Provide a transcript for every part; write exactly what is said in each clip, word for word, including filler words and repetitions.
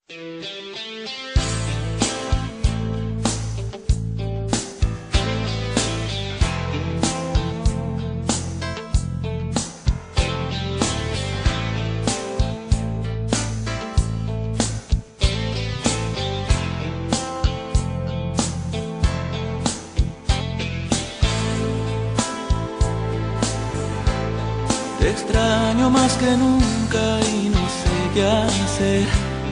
Te extraño más que nunca y no sé qué hacer.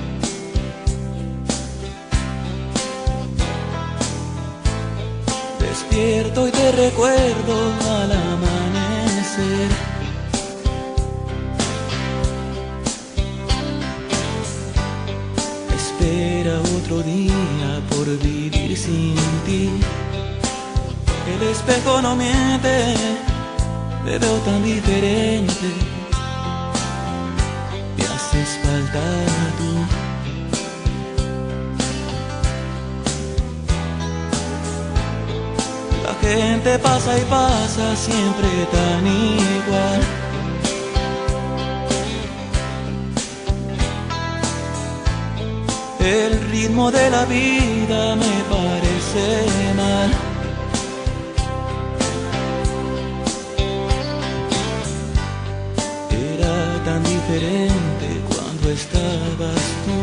Despierto y te recuerdo al amanecer. Espera otro día por vivir sin ti. El espejo no miente, te veo tan diferente. Me haces falta tú. La gente pasa y pasa siempre tan igual. El ritmo de la vida me parece mal. Tan diferente cuando estabas tú.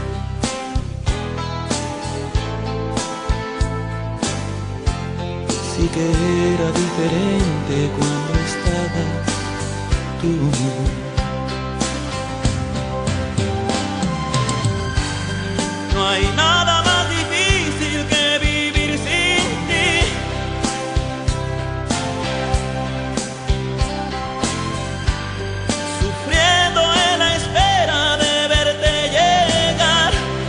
Sí que era diferente cuando estabas tú. No hay nada más difícil que vivir sin ti. Sufriendo en la espera de verte llegar.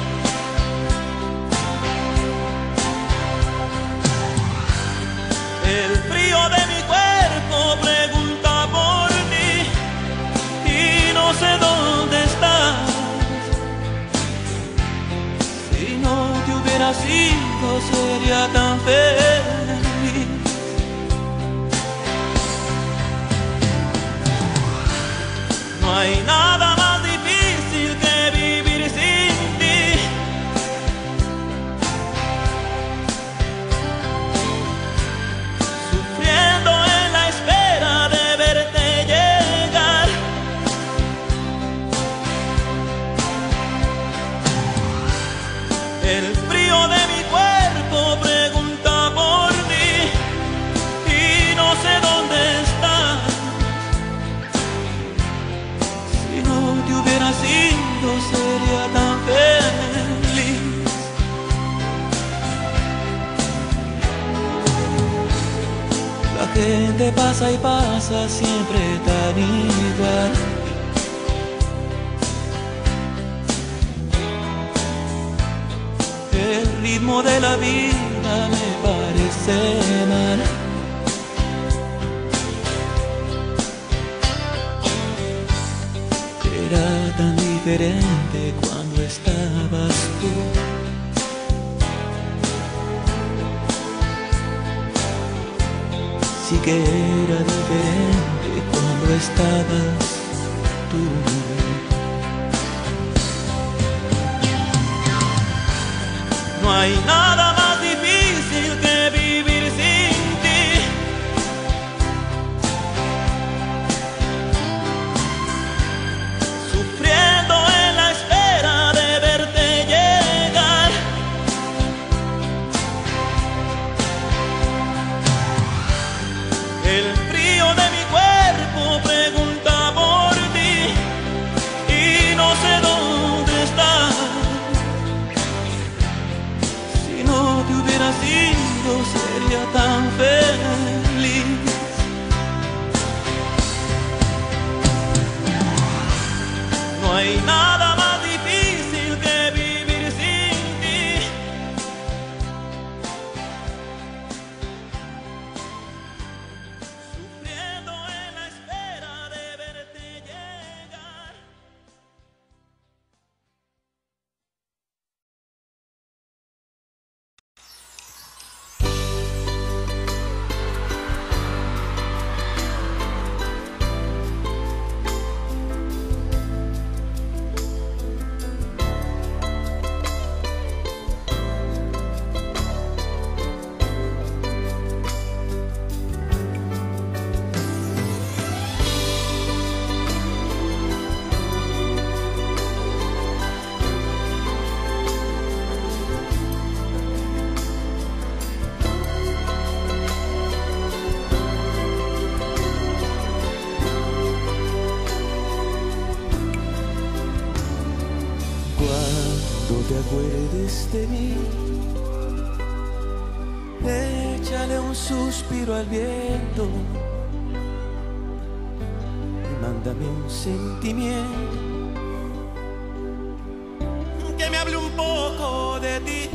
El frío de mi cuerpo pregunta por ti y no sé dónde estás. Si no te hubieras ido sería tan feliz. No hay nada más difícil que vivir sin ti. Sufriendo en la espera de verte llegar. El frío de mi cuerpo pregunta por ti y no sé dónde estás. Si no te hubieras ido sería tan feliz. La gente pasa y pasa siempre tan igual. El ritmo de la vida me parece mal. Era tan diferente cuando estabas tú. Sí que era diferente cuando estabas tú. No hay nada más difícil que vivir sin ti. Sufriendo en la espera de verte llegar. El frío de mi cuerpo pregunta por ti y no sé dónde estás. Si no Cuando te acuerdes de mí, échale un suspiro al viento y mándame un sentimiento que me hable un poco de ti.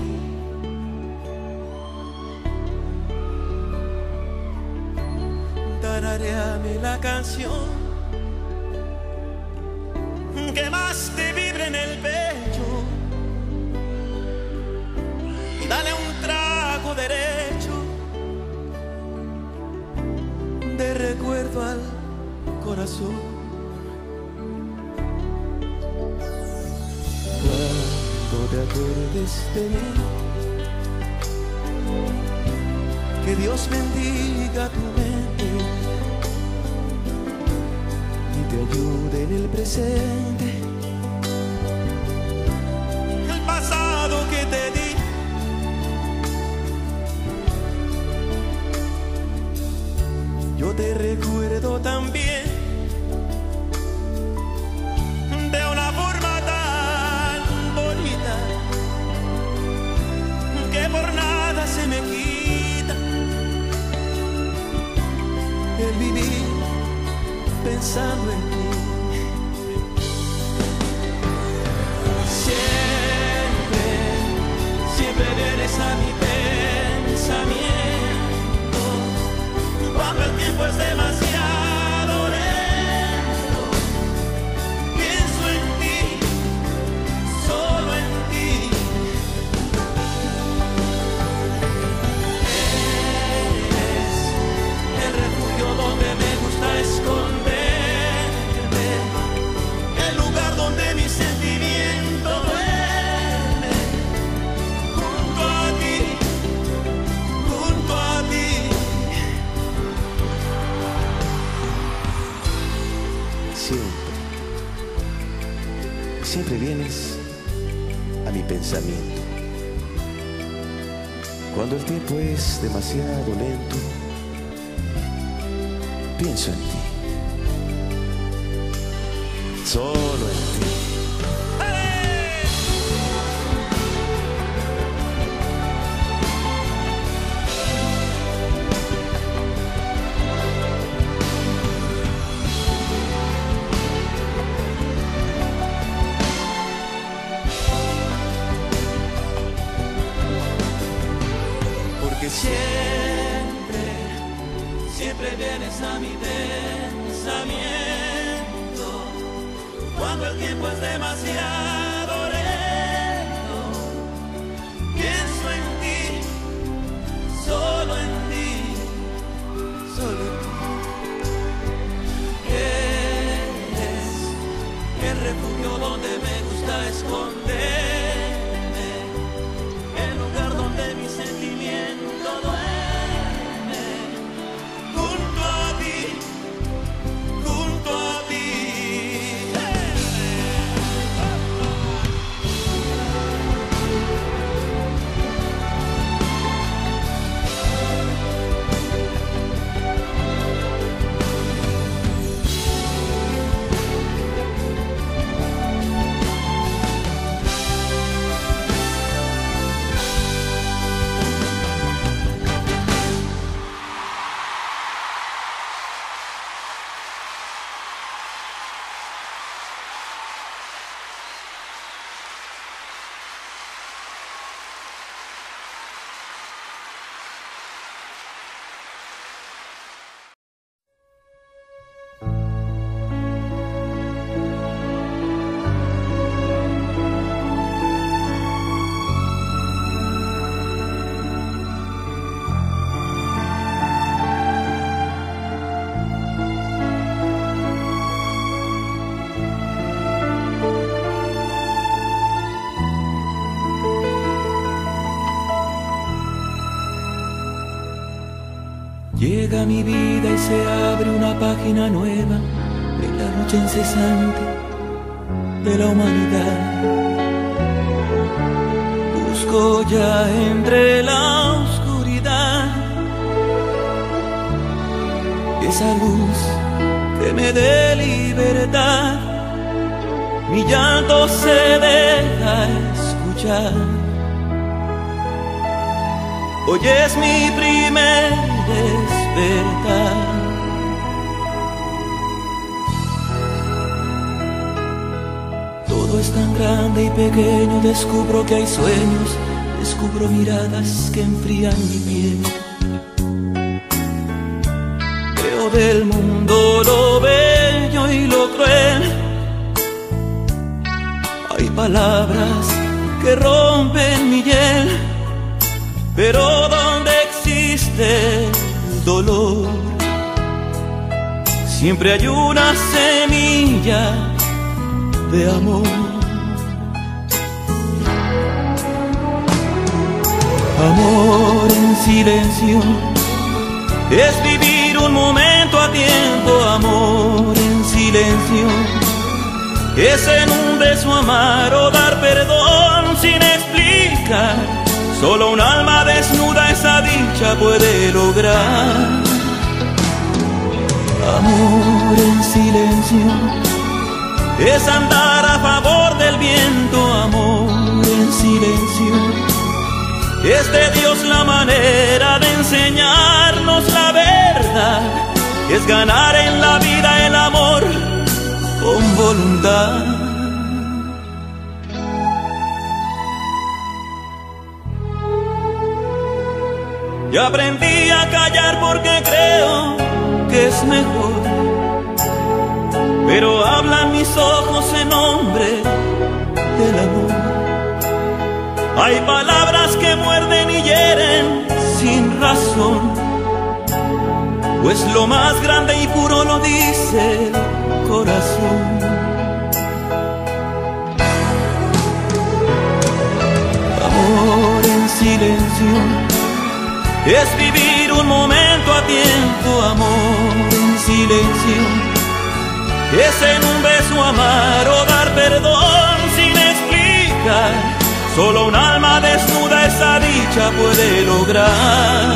Tararéame la canción que más te vibre en el pecho y dale un trago derecho de recuerdo al corazón. Cuando te acuerdes de mí, que Dios bendiga tu mente y te ayude en el presente. El pasado que te di, yo te recuerdo también de una forma tan bonita que por nada se me quita el vivir pensando en ti. Siempre, siempre vienes a mi pensamiento cuando el tiempo es demasiado lento. Pienso en ti, solo en ti. Eres el refugio donde me gusta esconderme, el lugar donde mi sentimiento duerme. Junto a ti, junto a ti. Siempre, siempre vienes a mi pensamiento cuando el tiempo es demasiado lento. Pienso en ti, solo en ti. Porque siempre, siempre vienes a mi pensamiento cuando el tiempo es demasiado lento. Pienso en ti, solo en ti, solo en ti. Eres el refugio donde me gusta esconderme, el lugar donde mi sentimiento duerme. Junto a ti, junto a ti. Llega mi vida y se abre una página nueva en la lucha incesante de la humanidad. Busco ya entre la oscuridad esa luz que me dé libertad. Mi llanto se deja escuchar escuchar. Hoy es mi primer despertar. Todo es tan grande y pequeño, descubro que hay sueños, descubro miradas que enfrían mi piel. Veo del mundo lo bello y lo cruel. Hay palabras que rompen mi hiel, pero donde existe el dolor, siempre hay una semilla de amor. Amor en silencio es vivir un momento a tiempo. Amor en silencio es en un beso amar o dar perdón sin explicar. Solo un alma desnuda esa dicha puede lograr. Amor en silencio es andar a favor del viento. Amor en silencio es de Dios la manera de enseñarnos la verdad. Es ganar en la vida el amor con voluntad. Y aprendí a callar porque creo que es mejor, pero hablan mis ojos en nombre del amor. Hay palabras que muerden y hieren sin razón, pues lo más grande y puro lo dice el corazón. Amor en silencio es vivir un momento a tiempo. Amor en silencio es en un beso amar o dar perdón sin explicar. Solo un alma desnuda esa dicha puede lograr.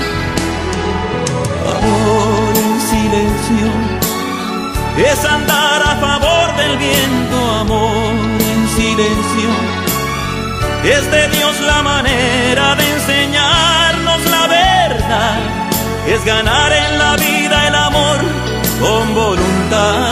Amor en silencio es andar a favor del viento. Amor en silencio es de Dios la manera de enseñarnos la verdad. Es ganar en la vida el amor con voluntad.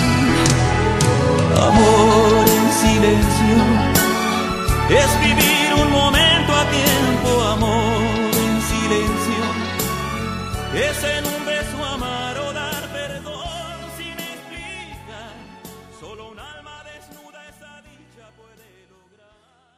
Amor en silencio es vivir un momento a tiempo. Amor en silencio es en un beso amar o dar perdón sin explicar. Solo un alma desnuda esa dicha puede lograr.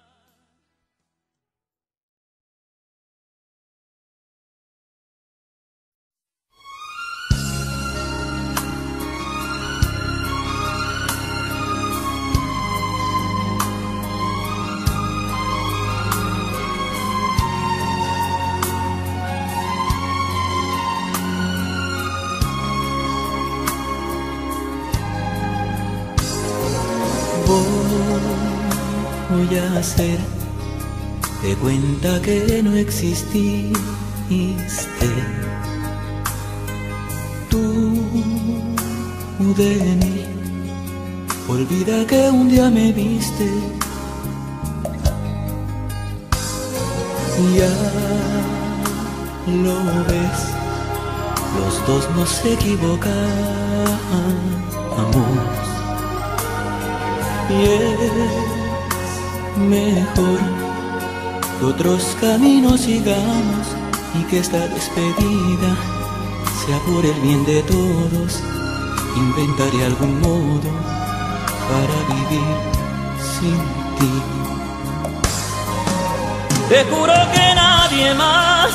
Voy a hacer de cuenta que no exististe. Tú de mí, olvida que un día me viste. Ya lo ves, los dos nos equivocamos. Y es mejor que otros caminos sigamos y que esta despedida sea por el bien de todos. Inventaré algún modo para vivir sin ti. Te juro que nadie más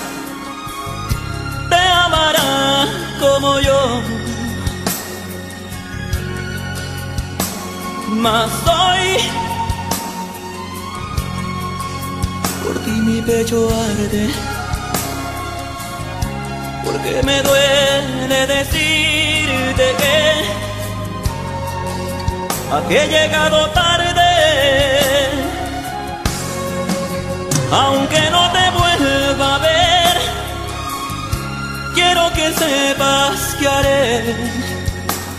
te amará como yo. Mas hoy por ti mi pecho arde, porque me duele decirte que aquí he llegado tarde. Aunque no te vuelva a ver, quiero que sepas que haré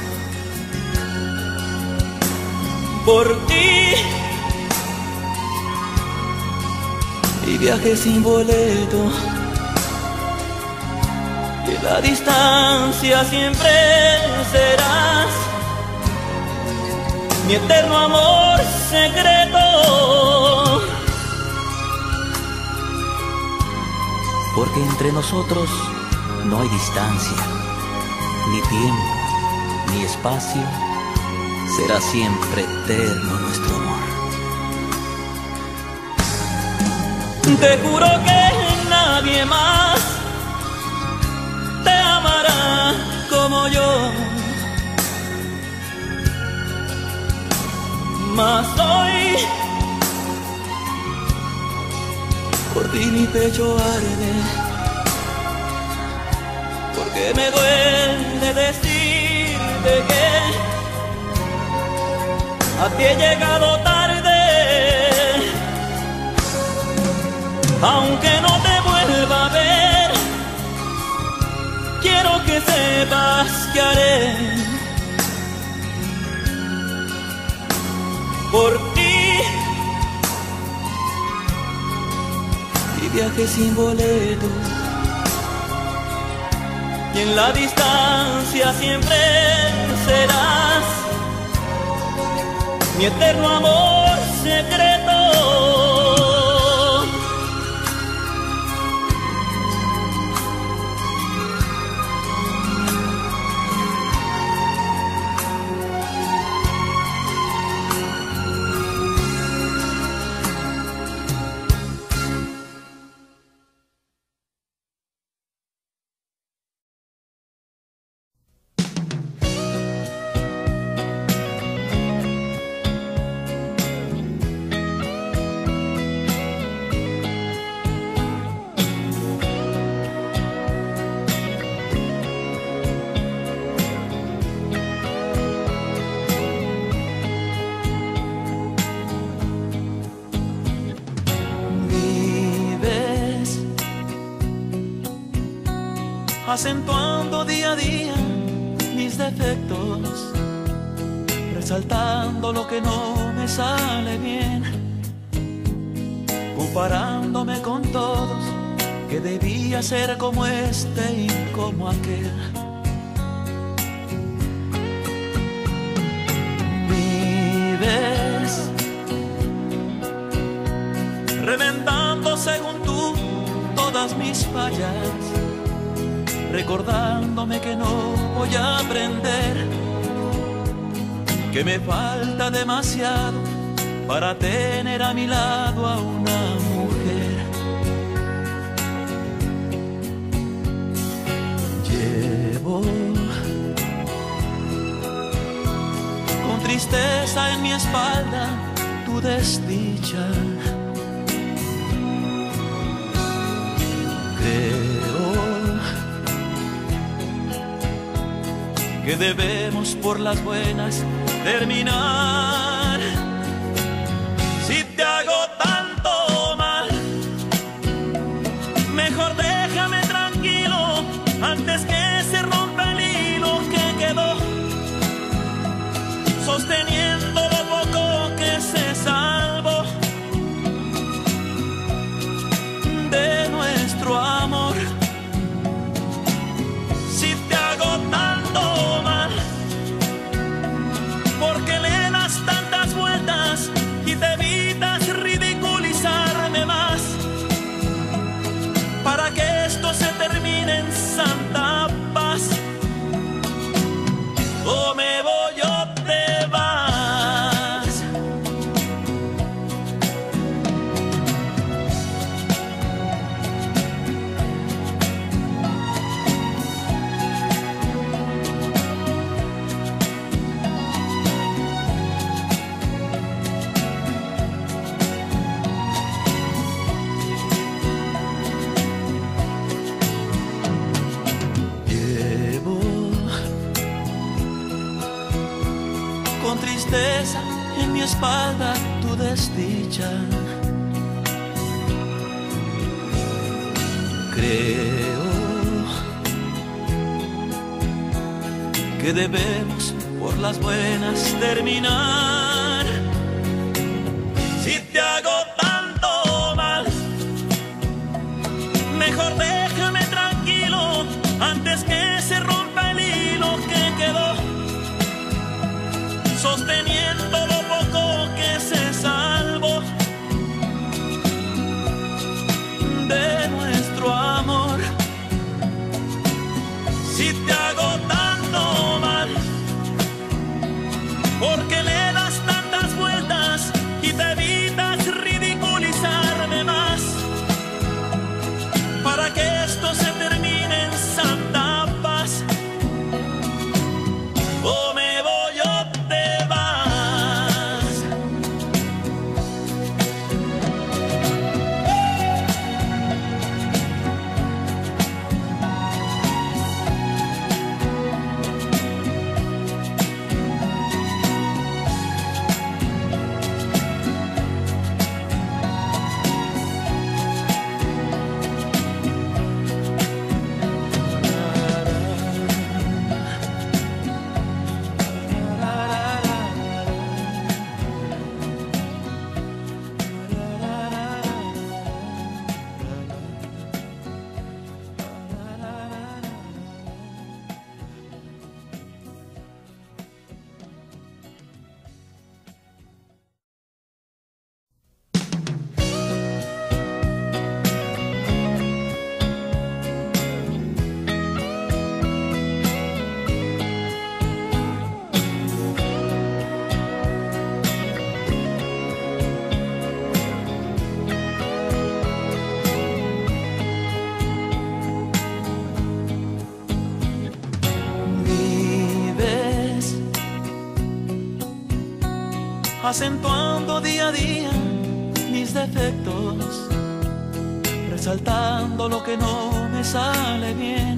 por ti viaje sin boleto, y la distancia siempre serás mi eterno amor secreto. Porque entre nosotros no hay distancia, ni tiempo, ni espacio. Será siempre eterno nuestro amor. Te juro que nadie más te amará como yo. Mas hoy por ti mi pecho arde, porque me duele decirte que a ti he llegado tarde. Aunque no te vuelva a ver, quiero que sepas que haré por ti y viaje sin boleto, y en la distancia siempre serás mi eterno amor secreto. Acentuando día a día mis defectos, resaltando lo que no me sale bien, comparándome con todos, que debía ser como este y como aquel. Vives reventando según tú todas mis fallas, recordándome que no voy a aprender, que me falta demasiado para tener a mi lado a una mujer. Llevo con tristeza en mi espalda tu desdicha. Que debemos por las buenas terminar. Si te hago tanto mal, mejor déjame tranquilo antes que se rompa el hilo que quedó sosteniendo lo poco que se salvó de nuestro amor. Si te hago tanto mal, porque le das tantas vueltas y te evitas ridiculizarme más, para que esto se termine en santa paz. O me voy o te vas. Con tristeza en mi espalda tu desdicha. Creo que debemos por las buenas terminar. Si te hago tanto mal, Mejor déjame tranquilo antes que se rompa el hilo que quedó sosteniendo lo poco que se salvó de nuestro amor. Si te hago tanto mal, porque le das tantas vueltas y te evitas ridiculizarme más, para que esto se termine en santa paz. O me voy o te vas. Acentuando día a día mis defectos, resaltando lo que no me sale bien,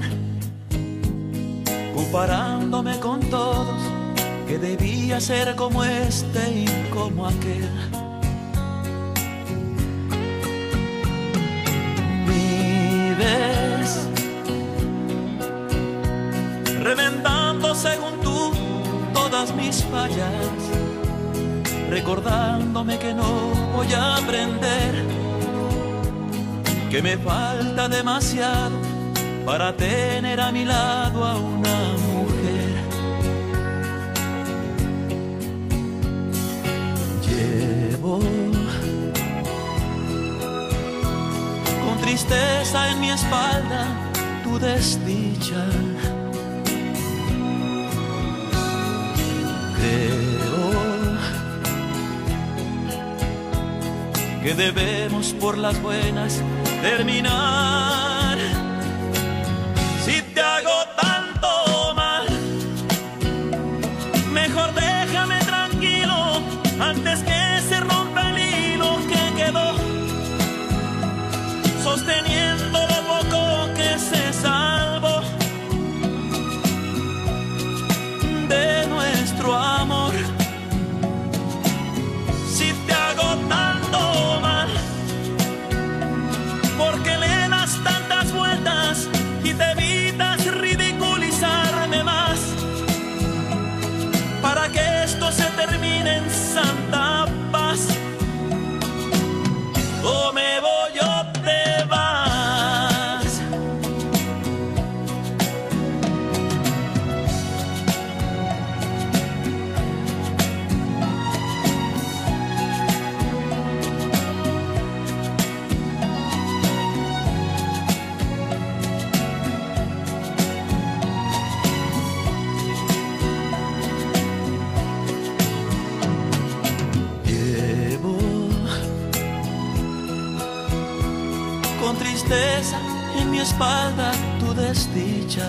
comparándome con todos, que debía ser como este y como aquel. Vives reventando según tú todas mis fallas, recordándome que no voy a aprender, que me falta demasiado para tener a mi lado a una mujer. Llevo con tristeza en mi espalda tu desdicha. Que debemos por las buenas terminar. Si te hago tanto mal, mejor déjame tranquilo antes que se rompa el hilo que quedó sosteniendo lo poco que se salvó de nuestro amor. Si te hago tanto mal, porque le das tantas vueltas y te evitas ridiculizarme más, para que esto se termine en santa paz. O me voy o te vas. Con tristeza en mi espalda tu desdicha.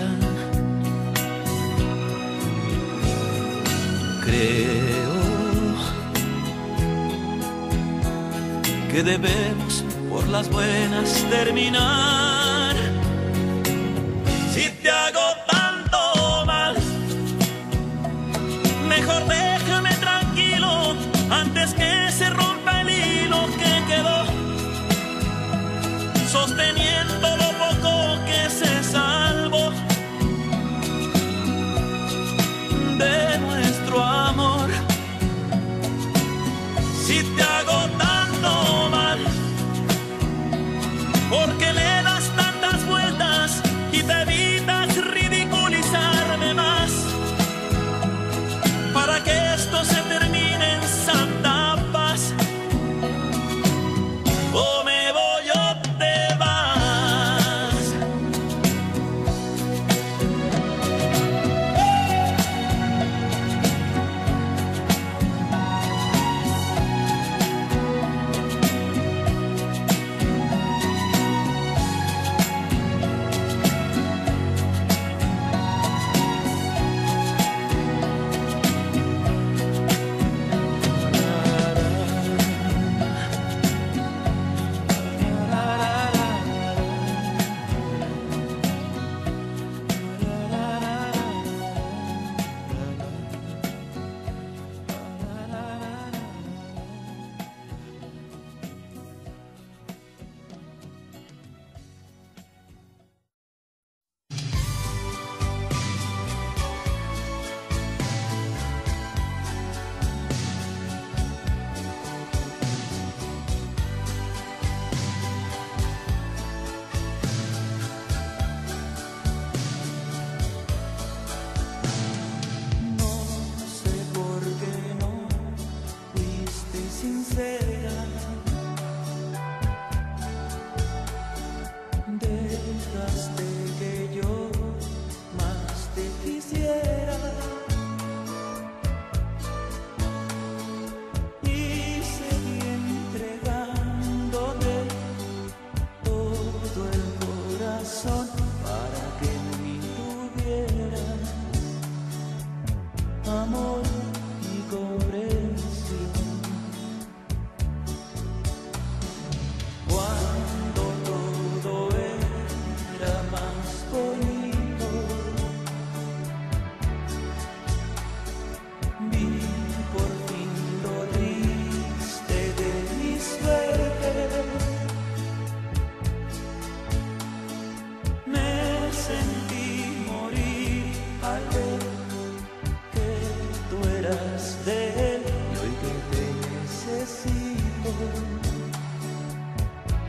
Creo que debemos por las buenas terminar. Si te hago tanto mal, mejor déjame tranquilo antes que se rompa el hilo que quedó sosteniendo lo poco que se salvó de nuestro amor. Si te hago tanto mal, porque le das tanta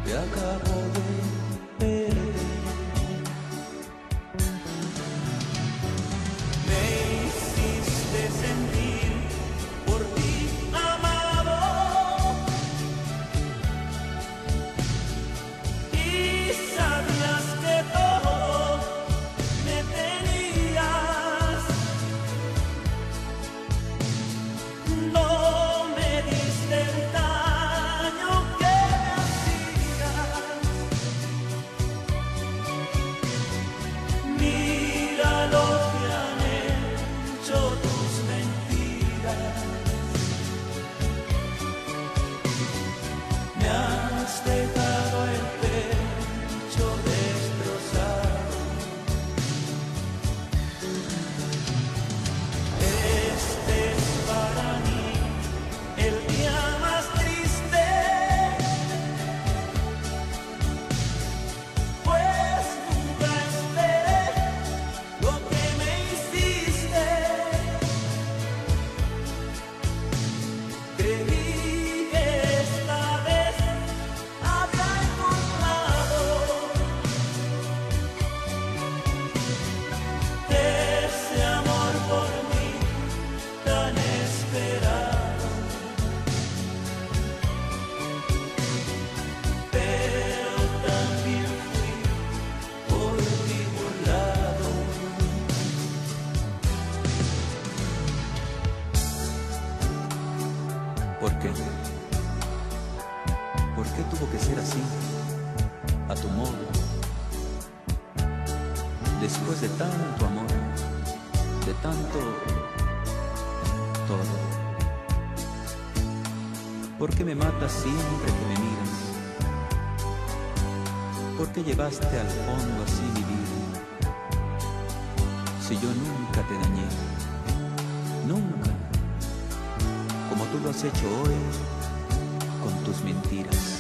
te acabo de perder. Me hiciste sentir por ti amado y sabías que todo me tenías. No me diste el daño que me hacías. Mira lo que han hecho tus mentiras. Me has dejado el pecho destrozado. Este es para mí el día más triste, pues nunca esperé lo que me hiciste. Creí que esta vez había encontrado ese amor por mí tan esperado. Pero también fui por ti burlado. ¿Por qué? ¿Por qué tuvo que ser así, a tu modo? Después de tanto amor, de tanto todo. ¿Por qué me matas siempre que me miras? ¿Por qué llevaste al fondo así mi vida? Si yo nunca te dañé, nunca, como tú lo has hecho hoy con tus mentiras.